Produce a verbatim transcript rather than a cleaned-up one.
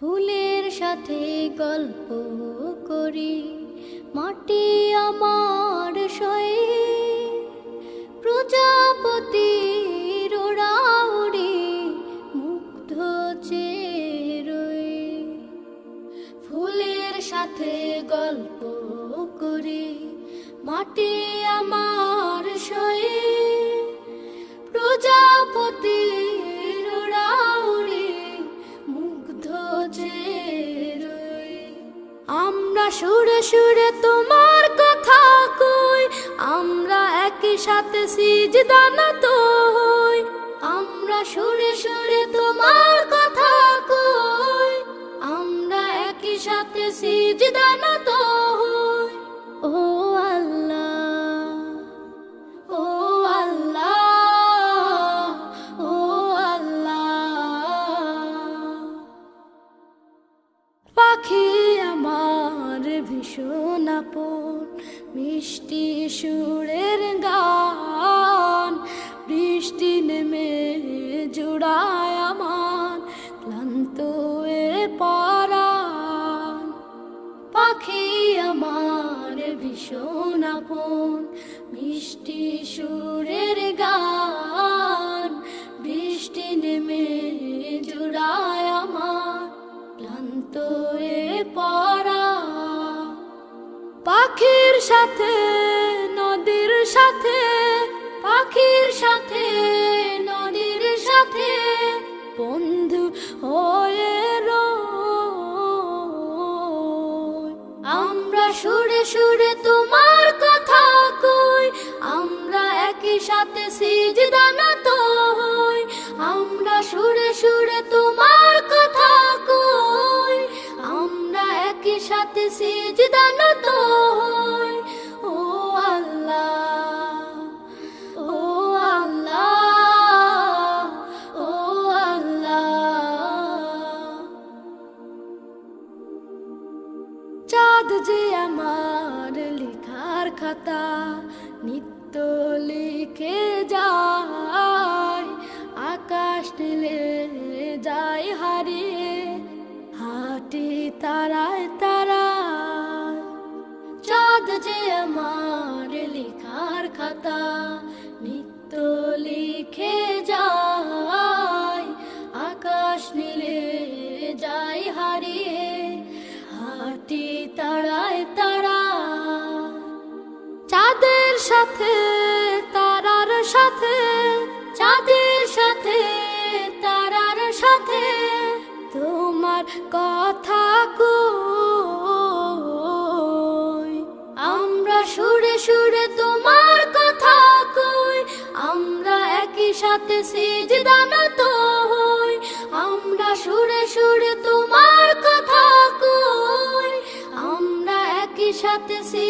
ফুলের সাথে গল্প করি, মাটি আমার সয়ে, প্রজাপতির ওড়াউড়ি মুগ্ধ চেয়ে রই। ফুলের সাথে গল্প করি, মাটি আমার সয়ে, প্রজাপতির ওড়াউড়ি মুগ্ধ চেয়ে রই। আমরা সুরে সুরে তোমার কথা কই, আমরা একই সাথে সিজদা নত হই। আমরা সুরে সুরে তোমার কথা কই, আমরা একই সাথে সিজদা নত হই। ও আল্লাহ, ও আল্লাহ, ও আল্লাহ। পাখি আমার ভীষণ আপন, মিষ্টি সুরের গান, বৃষ্টি নেমে জুড়ায় আমার ক্লান্ত এ পরাণ। পাখি আমার ভীষণ আপন, মিষ্টি সুরের গান, বৃষ্টি নেমে জুড়ায় আমার ক্লান্ত এ পরাণ। পাখির সাথে নদীর সাথে, পাখির সাথে নদীর সাথে বন্ধু হয়ে রই। আমরা সুরে সুরে তোমার কথা কই, আমরা একই সাথে সিজদা নত হই। আমরা সুরে সুরে তোমার কথা কই, আমরা একই সাথে সিজদা নত হই। ও আল্লাহ, ও আল্লাহ, ও আল্লাহ। চাঁদ যে আমার লেখার খাতা, নিত্য লিখে যায়, আকাশ নীলে যায় হারিয়ে হাটে তারায় তারায়। চাঁদ যে আমার লেখার খাতা, নিত্য লিখে যায়, আকাশ নীলে যায় হারিয়ে হাটে তারায় তারায়। চাঁদের সাথে তারার সাথে, চাঁদের সাথে তারার সাথে তোমার কথা কই। আমরা সুরে সুরে তোমার কথা কই, আমরা একই সাথে সিজদা নত হই। আমরা সুরে সুরে তোমার কথা কই, আমরা একই সাথে